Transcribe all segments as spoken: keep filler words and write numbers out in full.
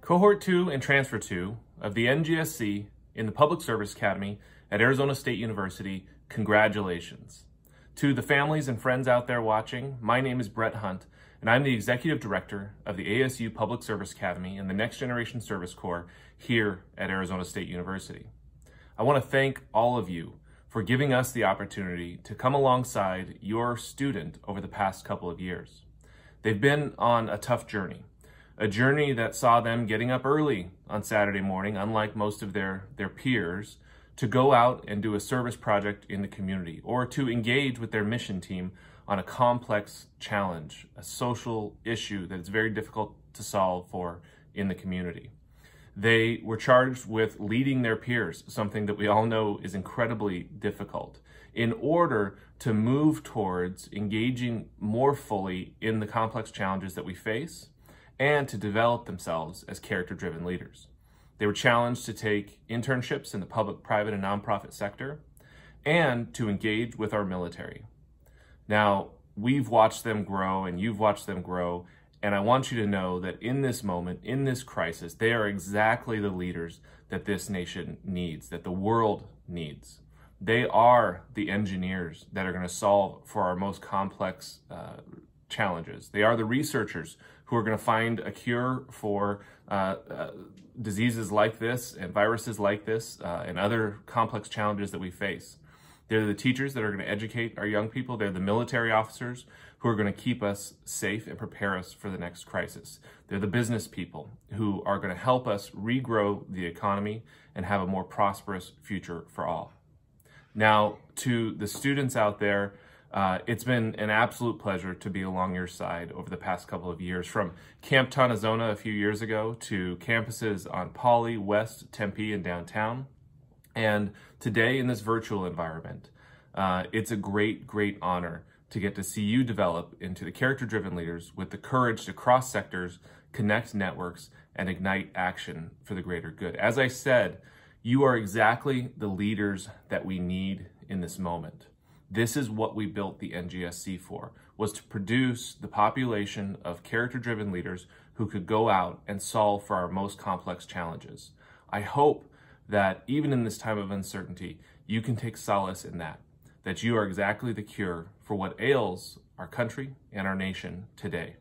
Cohort two and Transfer two of the N G S C in the Public Service Academy at Arizona State University, congratulations. To the families and friends out there watching, my name is Brett Hunt, and I'm the Executive Director of the A S U Public Service Academy and the Next Generation Service Corps here at Arizona State University. I want to thank all of you for giving us the opportunity to come alongside your student over the past couple of years. They've been on a tough journey, a journey that saw them getting up early on Saturday morning, unlike most of their, their peers, to go out and do a service project in the community or to engage with their mission team on a complex challenge, a social issue that is very difficult to solve for in the community. They were charged with leading their peers, something that we all know is incredibly difficult, in order to move towards engaging more fully in the complex challenges that we face and to develop themselves as character-driven leaders. They were challenged to take internships in the public, private, and nonprofit sector and to engage with our military. Now, we've watched them grow and you've watched them grow, and I want you to know that in this moment, in this crisis, they are exactly the leaders that this nation needs, that the world needs. They are the engineers that are going to solve for our most complex uh, challenges. They are the researchers who are going to find a cure for uh, uh, diseases like this and viruses like this uh, and other complex challenges that we face. They're the teachers that are going to educate our young people. They're the military officers who are going to keep us safe and prepare us for the next crisis. They're the business people who are going to help us regrow the economy and have a more prosperous future for all. Now, to the students out there, uh, it's been an absolute pleasure to be along your side over the past couple of years, from Camp Tonazona a few years ago to campuses on Poly, West, Tempe, and downtown. And today in this virtual environment, uh, it's a great, great honor to get to see you develop into the character-driven leaders with the courage to cross sectors, connect networks, and ignite action for the greater good. As I said, you are exactly the leaders that we need in this moment. This is what we built the N G S C for, was to produce the population of character-driven leaders who could go out and solve for our most complex challenges. I hope that even in this time of uncertainty, you can take solace in that, that you are exactly the cure for what ails our country and our nation today.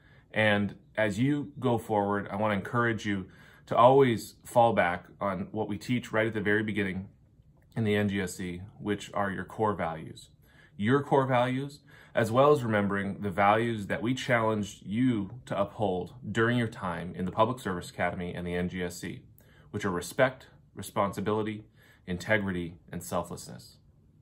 And as you go forward, I want to encourage you to always fall back on what we teach right at the very beginning in the N G S C, which are your core values. Your core values, as well as remembering the values that we challenged you to uphold during your time in the Public Service Academy and the N G S C, which are respect, responsibility, integrity, and selflessness.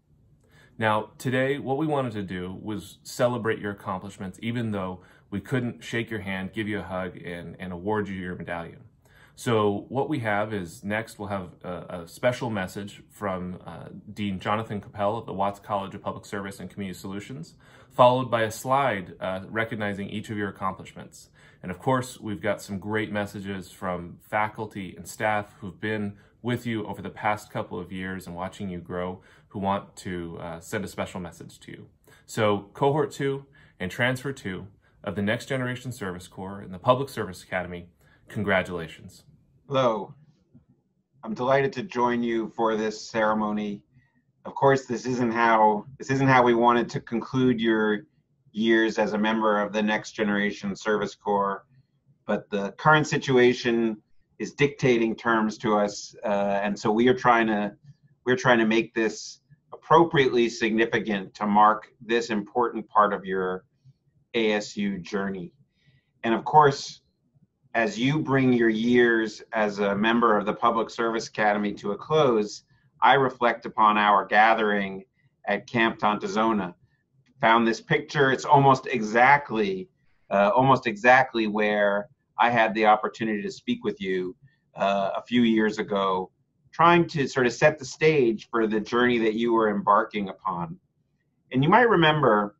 Now, today, what we wanted to do was celebrate your accomplishments, even though we couldn't shake your hand, give you a hug, and, and award you your medallion. So what we have is next we'll have a, a special message from uh, Dean Jonathan Capel of the Watts College of Public Service and Community Solutions, followed by a slide uh, recognizing each of your accomplishments. And of course, we've got some great messages from faculty and staff who've been with you over the past couple of years and watching you grow, who want to uh, send a special message to you. So Cohort two and Transfer two of the Next Generation Service Corps and the Public Service Academy, congratulations. Hello. I'm delighted to join you for this ceremony. Of course, this isn't how this isn't how we wanted to conclude your years as a member of the Next Generation Service Corps, but the current situation is dictating terms to us, uh, and so we are trying to we're trying to make this appropriately significant to mark this important part of your A S U journey. And of course, as you bring your years as a member of the Public Service Academy to a close, I reflect upon our gathering at Camp Tonazona. Found this picture. It's almost exactly, uh, almost exactly where I had the opportunity to speak with you uh, a few years ago, trying to sort of set the stage for the journey that you were embarking upon. And you might remember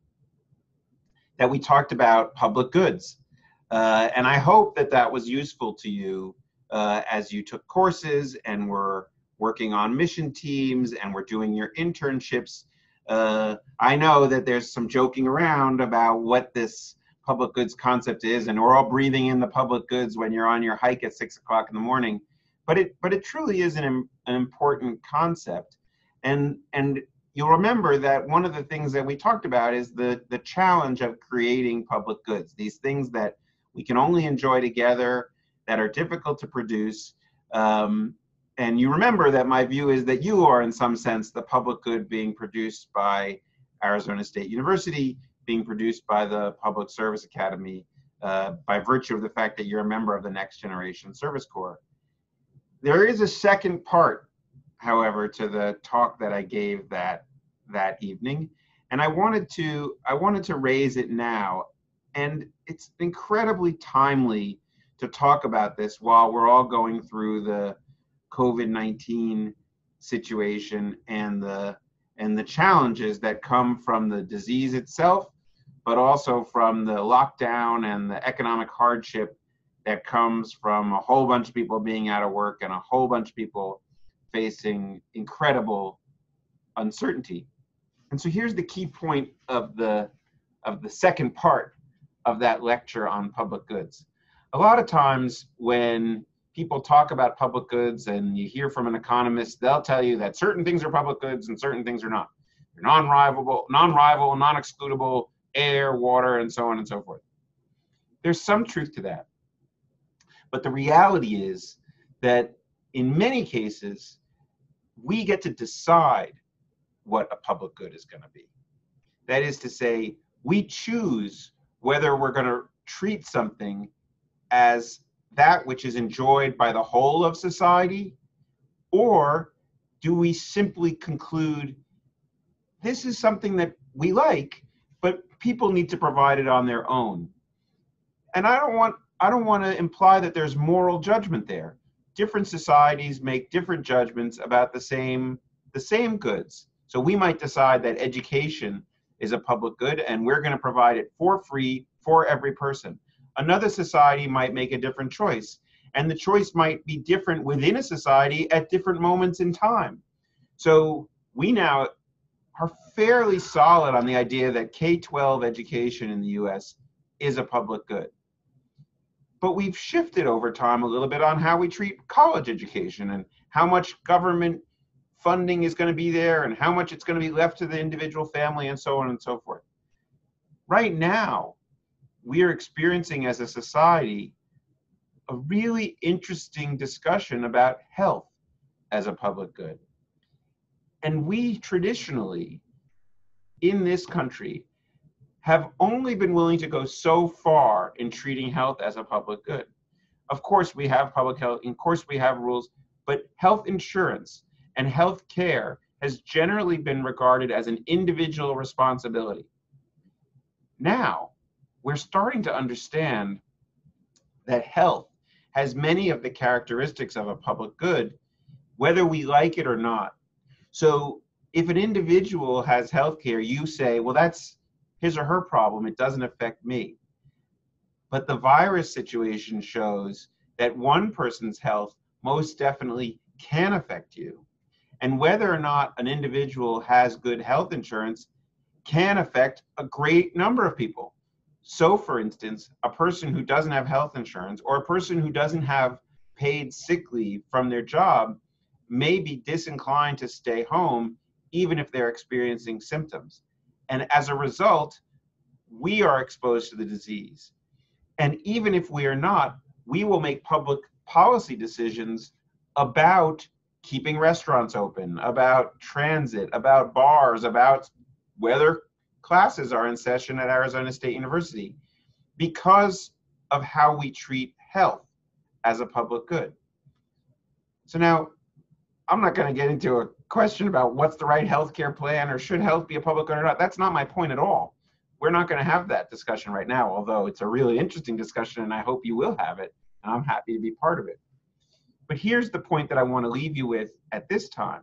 that we talked about public goods. Uh, and I hope that that was useful to you uh, as you took courses and were working on mission teams and were doing your internships. Uh, I know that there's some joking around about what this public goods concept is, and we're all breathing in the public goods when you're on your hike at six o'clock in the morning. But it, but it truly is an, an important concept. And, and you'll remember that one of the things that we talked about is the, the challenge of creating public goods, these things that we can only enjoy together, that are difficult to produce. Um, and you remember that my view is that you are, in some sense, the public good being produced by Arizona State University, being produced by the Public Service Academy, uh, by virtue of the fact that you're a member of the Next Generation Service Corps. There is a second part, however, to the talk that I gave that that evening, and I wanted to I wanted to raise it now, and it's incredibly timely to talk about this while we're all going through the COVID nineteen situation and the and the challenges that come from the disease itself, but also from the lockdown and the economic hardship that comes from a whole bunch of people being out of work and a whole bunch of people facing incredible uncertainty. And so here's the key point of the of the second part of that lecture on public goods. A lot of times when people talk about public goods and you hear from an economist, they'll tell you that certain things are public goods and certain things are not. They're non-rivalable, non-rival, non-excludable, air, water, and so on and so forth. There's some truth to that. But the reality is that in many cases, we get to decide what a public good is going to be. That is to say, we choose whether we're going to treat something as that which is enjoyed by the whole of society, or do we simply conclude this is something that we like, but people need to provide it on their own. And I don't want I don't want to imply that there's moral judgment there. Different societies make different judgments about the same the same goods. So we might decide that education is a public good and we're going to provide it for free for every person. Another society might make a different choice, and the choice might be different within a society at different moments in time. So we now are fairly solid on the idea that K twelve education in the U S is a public good. But we've shifted over time a little bit on how we treat college education and how much government funding is going to be there and how much it's going to be left to the individual family and so on and so forth. Right now, we are experiencing as a society a really interesting discussion about health as a public good. And we traditionally, in this country, have only been willing to go so far in treating health as a public good. Of course, we have public health, of course we have rules, but health insurance and health care has generally been regarded as an individual responsibility. Now, we're starting to understand that health has many of the characteristics of a public good, whether we like it or not. So if an individual has health care, you say, well, that's his or her problem, it doesn't affect me. But the virus situation shows that one person's health most definitely can affect you. And whether or not an individual has good health insurance can affect a great number of people. So for instance, a person who doesn't have health insurance or a person who doesn't have paid sick leave from their job may be disinclined to stay home even if they're experiencing symptoms. And as a result, we are exposed to the disease. And even if we are not, we will make public policy decisions about keeping restaurants open, about transit, about bars, about whether classes are in session at Arizona State University because of how we treat health as a public good. So now, I'm not going to get into a question about what's the right healthcare plan or should health be a public good or not. That's not my point at all. We're not going to have that discussion right now, although it's a really interesting discussion and I hope you will have it, and I'm happy to be part of it. But here's the point that I want to leave you with at this time.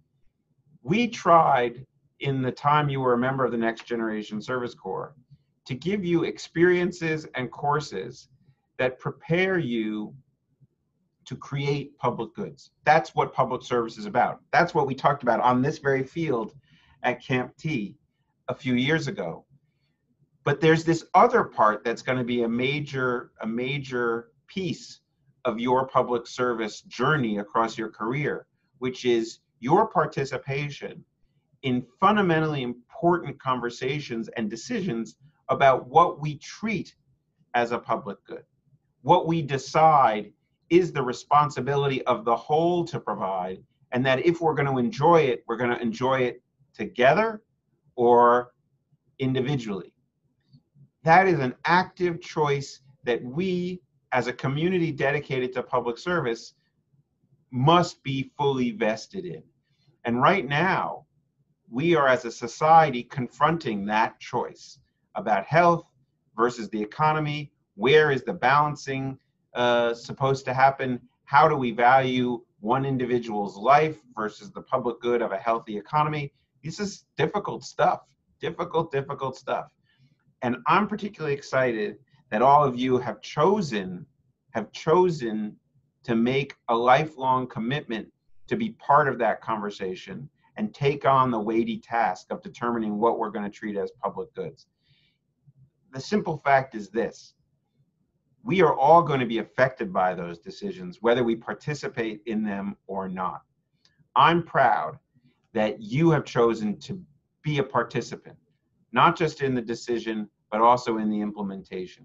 We tried in the time you were a member of the Next Generation Service Corps to give you experiences and courses that prepare you to create public goods. That's what public service is about. That's what we talked about on this very field at Camp T a few years ago. But there's this other part that's going to be a major, a major piece of your public service journey across your career, which is your participation in fundamentally important conversations and decisions about what we treat as a public good. What we decide is the responsibility of the whole to provide, and that if we're going to enjoy it, we're going to enjoy it together or individually. That is an active choice that we, as a community dedicated to public service, must be fully vested in. And right now, we are as a society confronting that choice about health versus the economy. Where is the balancing uh, supposed to happen? How do we value one individual's life versus the public good of a healthy economy? This is difficult stuff, difficult, difficult stuff. And I'm particularly excited that all of you have chosen, have chosen to make a lifelong commitment to be part of that conversation and take on the weighty task of determining what we're going to treat as public goods. The simple fact is this: we are all going to be affected by those decisions, whether we participate in them or not. I'm proud that you have chosen to be a participant, not just in the decision, but also in the implementation.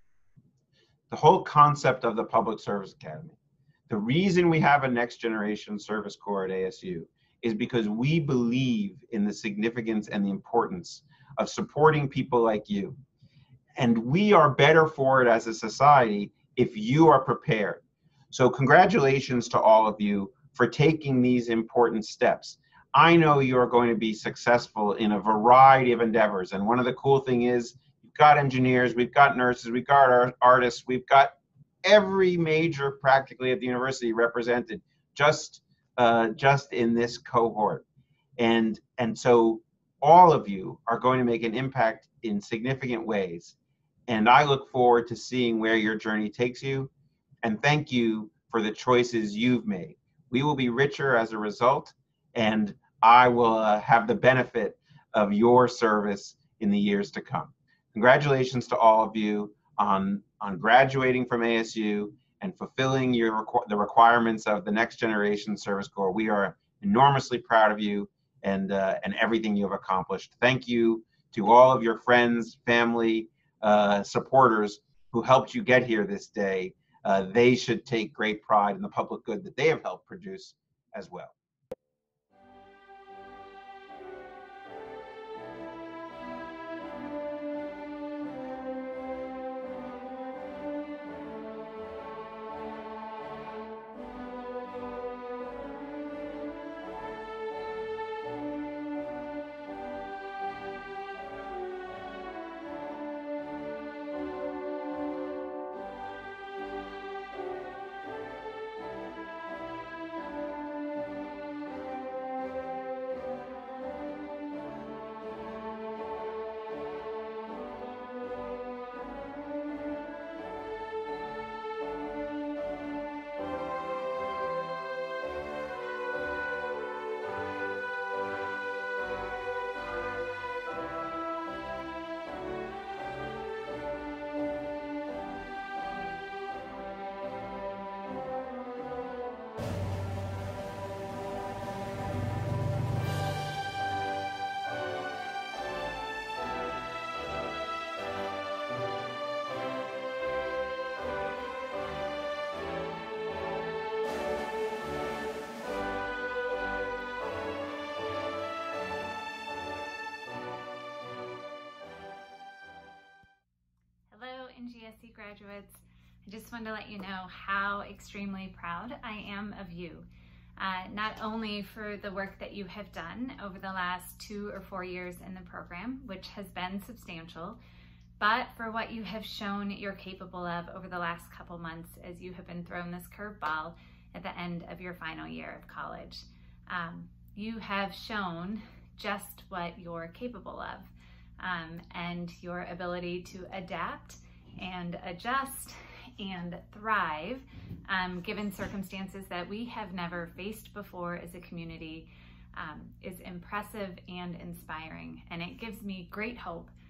The whole concept of the Public Service Academy, the reason we have a next generation service corps at A S U is because we believe in the significance and the importance of supporting people like you. And we are better for it as a society if you are prepared. So congratulations to all of you for taking these important steps. I know you're going to be successful in a variety of endeavors. And one of the cool thing is, we've got engineers, we've got nurses, we've got our artists, we've got every major practically at the university represented just, uh, just in this cohort. And, and so all of you are going to make an impact in significant ways. And I look forward to seeing where your journey takes you. And thank you for the choices you've made. We will be richer as a result, and I will uh, have the benefit of your service in the years to come. Congratulations to all of you on, on graduating from A S U and fulfilling your requ the requirements of the Next Generation Service Corps. We are enormously proud of you and, uh, and everything you have accomplished. Thank you to all of your friends, family, uh, supporters who helped you get here this day. Uh, they should take great pride in the public good that they have helped produce as well. N G S C graduates, I just wanted to let you know how extremely proud I am of you. Uh, not only for the work that you have done over the last two or four years in the program, which has been substantial, but for what you have shown you're capable of over the last couple months as you have been thrown this curveball at the end of your final year of college. Um, you have shown just what you're capable of, um, and your ability to adapt and adjust and thrive um, given circumstances that we have never faced before as a community um, is impressive and inspiring. And it gives me great hope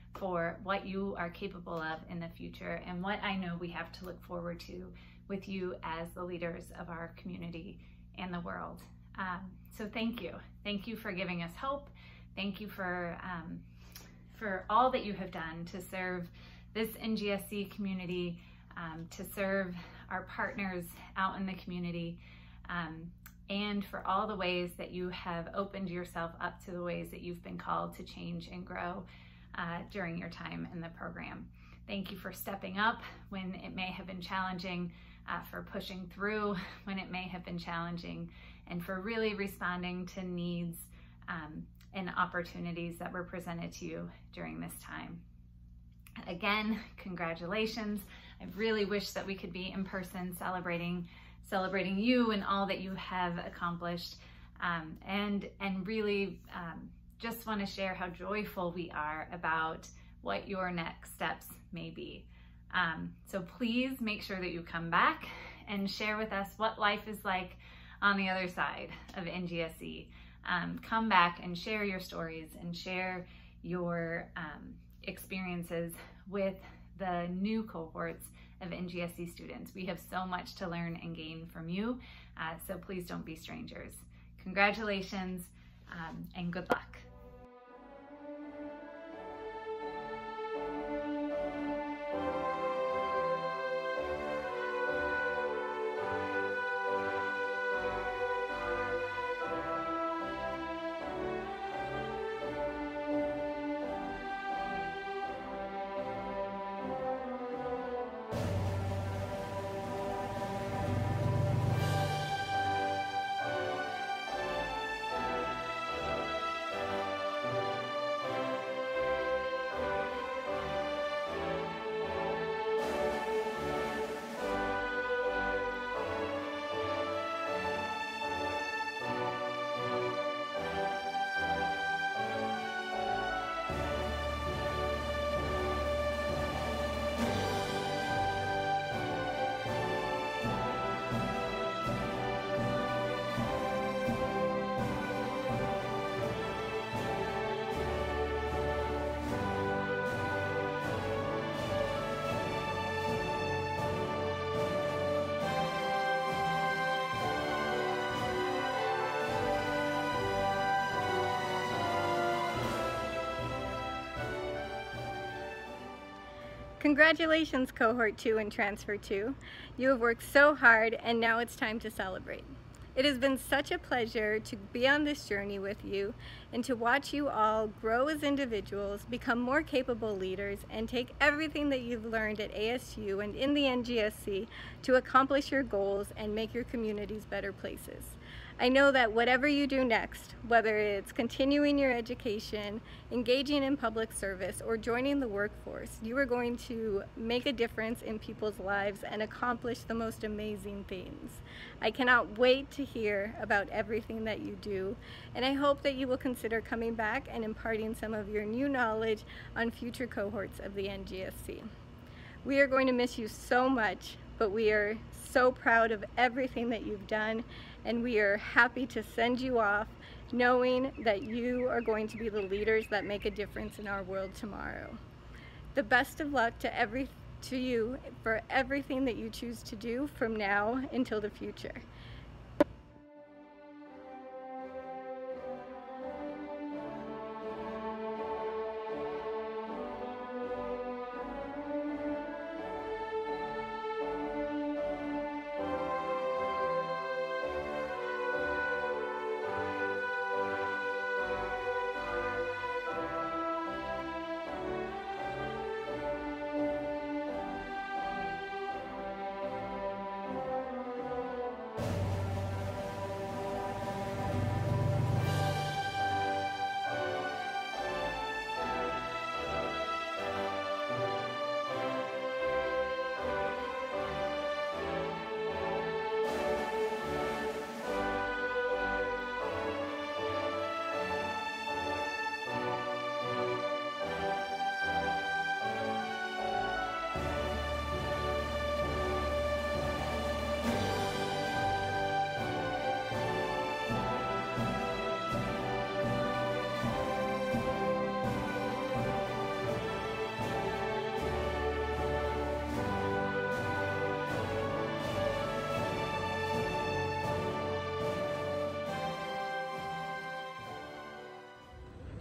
for what you are capable of in the future and what I know we have to look forward to with you as the leaders of our community and the world. Um, so thank you. Thank you for giving us hope. Thank you for, um, for all that you have done to serve this N G S C community, um, to serve our partners out in the community, um, and for all the ways that you have opened yourself up to the ways that you've been called to change and grow uh, during your time in the program. Thank you for stepping up when it may have been challenging, uh, for pushing through when it may have been challenging, and for really responding to needs um, and opportunities that were presented to you during this time. Again, congratulations. I really wish that we could be in person celebrating celebrating you and all that you have accomplished. Um, and, and really um, just want to share how joyful we are about what your next steps may be. Um, so please make sure that you come back and share with us what life is like on the other side of N G S C. Um, come back and share your stories and share your um, experiences with the new cohorts of N G S C students. We have so much to learn and gain from you, uh, so please don't be strangers. Congratulations um, and good luck. Congratulations, Cohort two and Transfer two. You have worked so hard and now it's time to celebrate. It has been such a pleasure to be on this journey with you and to watch you all grow as individuals, become more capable leaders, and take everything that you've learned at A S U and in the N G S C to accomplish your goals and make your communities better places. I know that whatever you do next, whether it's continuing your education, engaging in public service, or joining the workforce, you are going to make a difference in people's lives and accomplish the most amazing things. I cannot wait to hear about everything that you do, and I hope that you will consider coming back and imparting some of your new knowledge on future cohorts of the N G S C. We are going to miss you so much, but we are so proud of everything that you've done, and we are happy to send you off knowing that you are going to be the leaders that make a difference in our world tomorrow. The best of luck to every to you for everything that you choose to do from now until the future.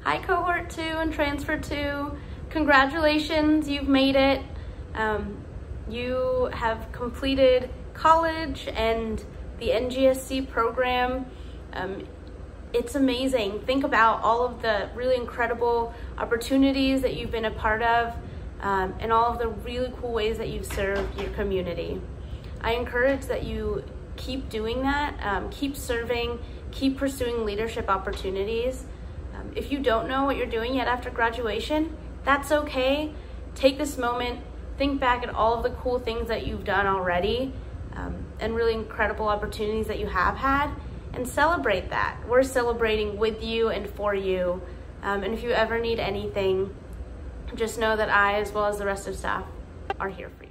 Hi cohort two and transfer two. Congratulations, you've made it. Um, you have completed college and the N G S C program. Um, it's amazing. Think about all of the really incredible opportunities that you've been a part of um, and all of the really cool ways that you've served your community. I encourage that you keep doing that, um, keep serving, keep pursuing leadership opportunities. Um, if you don't know what you're doing yet after graduation, that's okay. Take this moment, think back at all of the cool things that you've done already um, and really incredible opportunities that you have had, and celebrate that. We're celebrating with you and for you. Um, and if you ever need anything, just know that I, as well as the rest of staff, are here for you.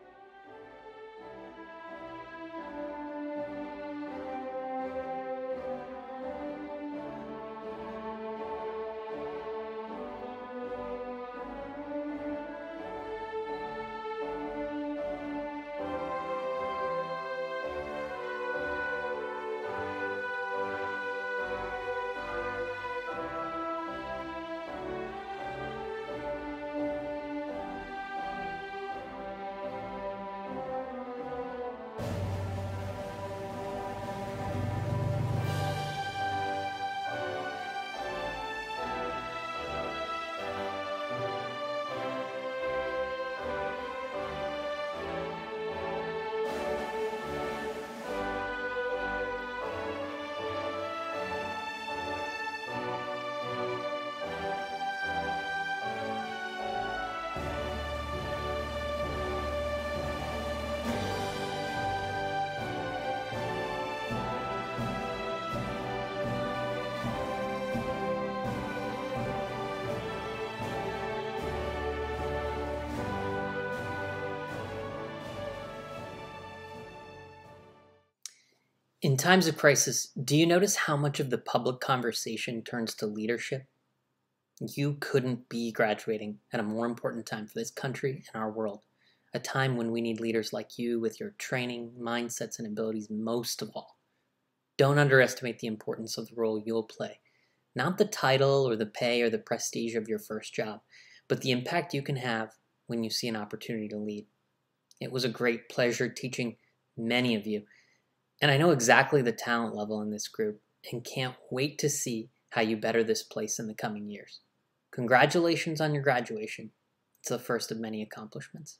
In times of crisis, do you notice how much of the public conversation turns to leadership? You couldn't be graduating at a more important time for this country and our world, a time when we need leaders like you with your training, mindsets, and abilities most of all. Don't underestimate the importance of the role you'll play. Not the title or the pay or the prestige of your first job, but the impact you can have when you see an opportunity to lead. It was a great pleasure teaching many of you, and I know exactly the talent level in this group and can't wait to see how you better this place in the coming years. Congratulations on your graduation. It's the first of many accomplishments.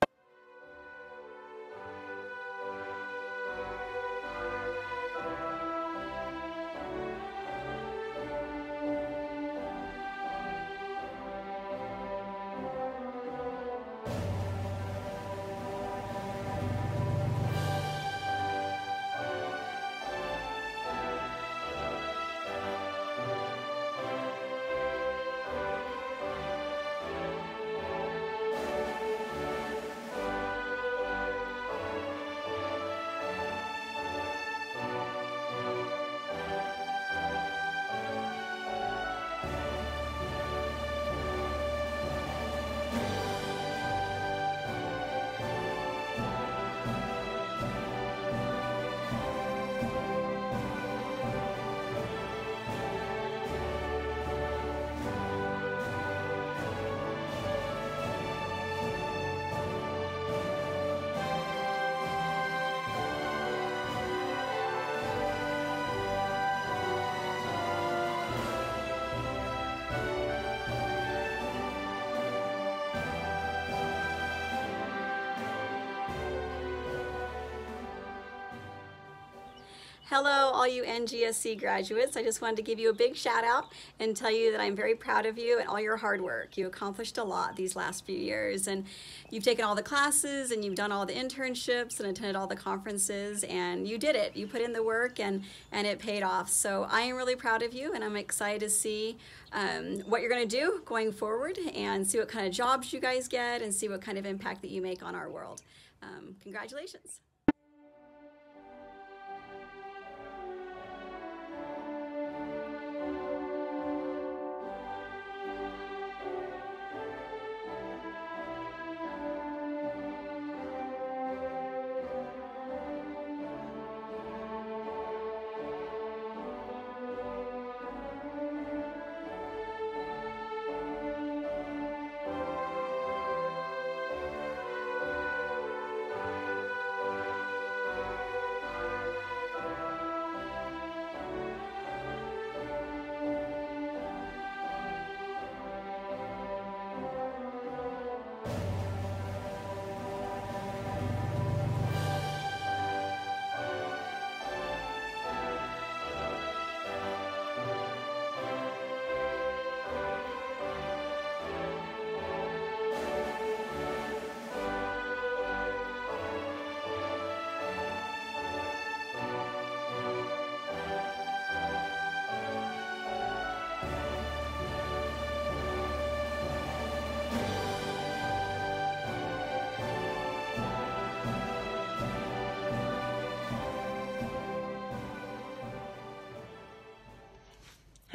Hello, all you N G S C graduates. I just wanted to give you a big shout out and tell you that I'm very proud of you and all your hard work. You accomplished a lot these last few years, and you've taken all the classes and you've done all the internships and attended all the conferences, and you did it. You put in the work and, and it paid off. So I am really proud of you, and I'm excited to see um, what you're going to do going forward and see what kind of jobs you guys get and see what kind of impact that you make on our world. Um, congratulations.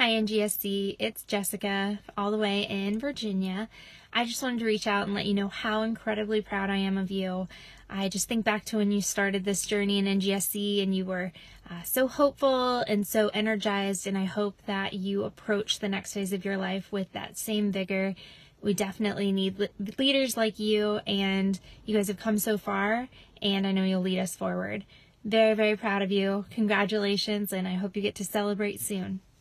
Hi N G S C, it's Jessica all the way in Virginia. I just wanted to reach out and let you know how incredibly proud I am of you. I just think back to when you started this journey in N G S C and you were uh, so hopeful and so energized, and I hope that you approach the next phase of your life with that same vigor. We definitely need le leaders like you, and you guys have come so far, and I know you'll lead us forward. Very, very proud of you. Congratulations, and I hope you get to celebrate soon.